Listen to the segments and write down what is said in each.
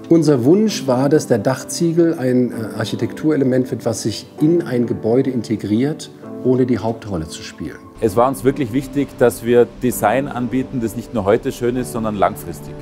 Unser Wunsch war, dass der Dachziegel ein Architekturelement wird, was sich in ein Gebäude integriert, ohne die Hauptrolle zu spielen. Es war uns wirklich wichtig, dass wir Design anbieten, das nicht nur heute schön ist, sondern langfristig.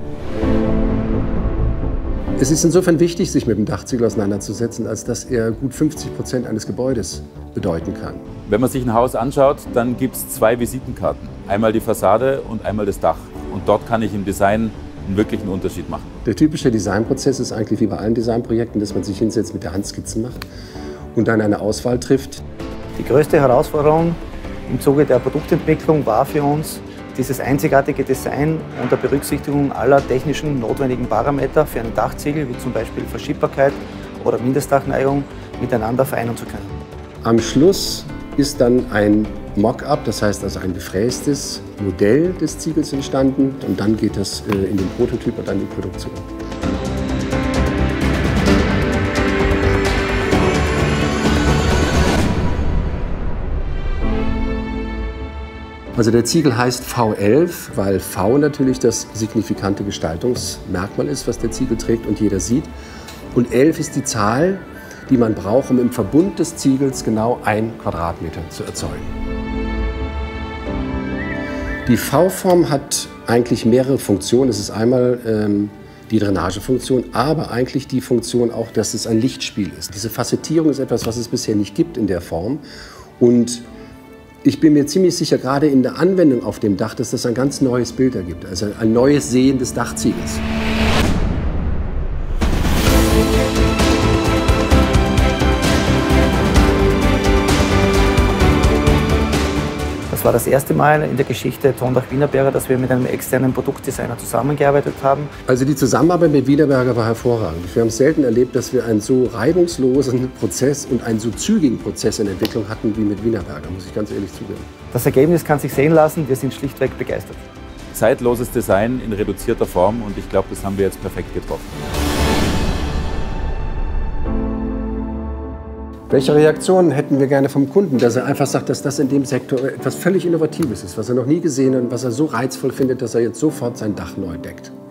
Es ist insofern wichtig, sich mit dem Dachziegel auseinanderzusetzen, als dass er gut 50% eines Gebäudes bedeuten kann. Wenn man sich ein Haus anschaut, dann gibt es zwei Visitenkarten. Einmal die Fassade und einmal das Dach. Und dort kann ich im Design einen wirklichen Unterschied machen. Der typische Designprozess ist eigentlich wie bei allen Designprojekten, dass man sich hinsetzt, mit der Hand Skizzen macht und dann eine Auswahl trifft. Die größte Herausforderung im Zuge der Produktentwicklung war für uns, dieses einzigartige Design unter Berücksichtigung aller technischen notwendigen Parameter für einen Dachziegel, wie zum Beispiel Verschiebbarkeit oder Mindestdachneigung, miteinander vereinen zu können. Am Schluss ist dann ein Mock-up, das heißt also ein gefrästes Modell des Ziegels entstanden und dann geht das in den Prototyp und dann in die Produktion. Also der Ziegel heißt V11, weil V natürlich das signifikante Gestaltungsmerkmal ist, was der Ziegel trägt und jeder sieht. Und 11 ist die Zahl, die man braucht, um im Verbund des Ziegels genau 1 Quadratmeter zu erzeugen. Die V-Form hat eigentlich mehrere Funktionen. Es ist einmal die Drainagefunktion, aber eigentlich die Funktion auch, dass es ein Lichtspiel ist. Diese Facettierung ist etwas, was es bisher nicht gibt in der Form. Und ich bin mir ziemlich sicher, gerade in der Anwendung auf dem Dach, dass das ein ganz neues Bild ergibt, also ein neues Sehen des Dachziegels. Das war das erste Mal in der Geschichte Tondach-Wienerberger, dass wir mit einem externen Produktdesigner zusammengearbeitet haben. Also die Zusammenarbeit mit Wienerberger war hervorragend. Wir haben es selten erlebt, dass wir einen so reibungslosen Prozess und einen so zügigen Prozess in Entwicklung hatten wie mit Wienerberger, muss ich ganz ehrlich zugeben. Das Ergebnis kann sich sehen lassen, wir sind schlichtweg begeistert. Zeitloses Design in reduzierter Form und ich glaube, das haben wir jetzt perfekt getroffen. Welche Reaktionen hätten wir gerne vom Kunden, dass er einfach sagt, dass das in dem Sektor etwas völlig Innovatives ist, was er noch nie gesehen hat und was er so reizvoll findet, dass er jetzt sofort sein Dach neu deckt?